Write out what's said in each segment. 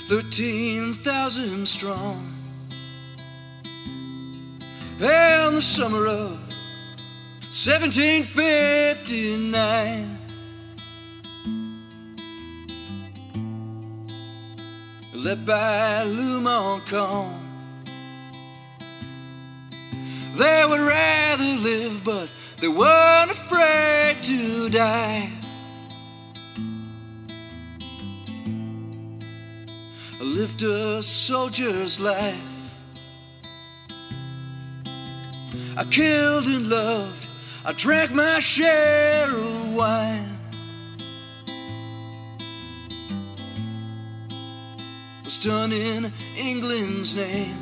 13,000 strong. In the summer of 1759, led by Lou Montcalm. They would rather live, but they weren't afraid to die. I lived a soldier's life. I killed and loved, I drank my share of wine. Was done in England's name.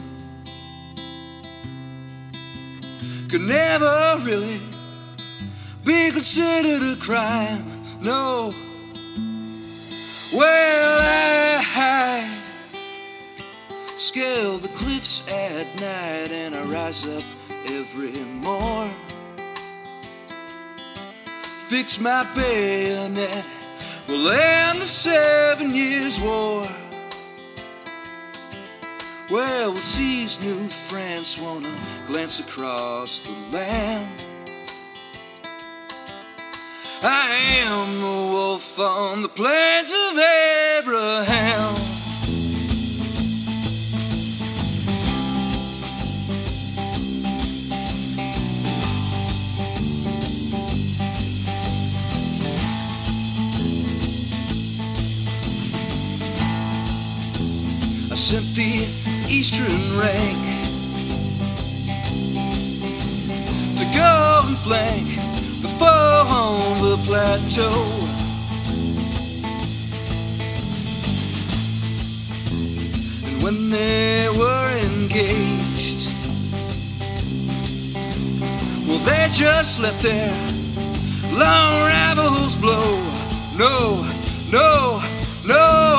Could never really be considered a crime, no. Well, I scale the cliffs at night and I rise up every morn. Fix my bayonet, we'll end the 7 Years' War. Well, we'll seize New France, wanna glance across the land. I am the wolf on the plains of Abraham. I sent the eastern rank to go and flank the foe on the plateau. And when they were engaged, well, they just let their long rifles blow. No, no, no.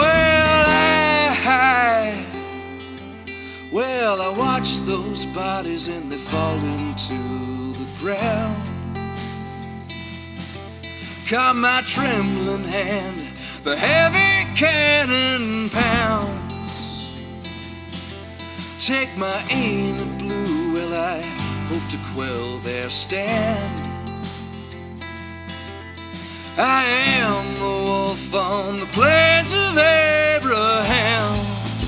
Well, I watch those bodies and they fall into the ground. Caught my trembling hand, the heavy cannon pounds. Take my aim and blue, well, I hope to quell their stand. I am the wolf on the plains of Abraham.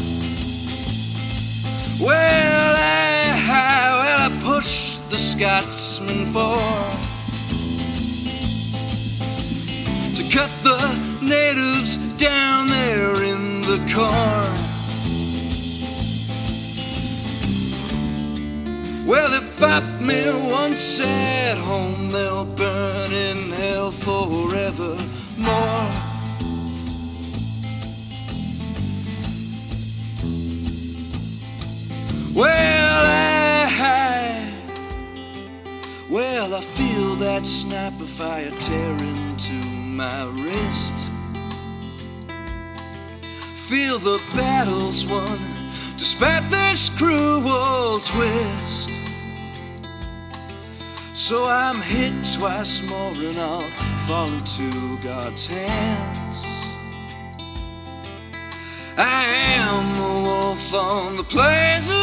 Well, I pushed the Scotsman for to cut the natives down there in the corn. Well, if fought me once at home, they'll burn in hell forevermore. Well, I feel that sniper fire tear into my wrist. Feel the battles won despite this cruel twist. So I'm hit twice more and I'll fall into God's hands. I am the wolf on the plains of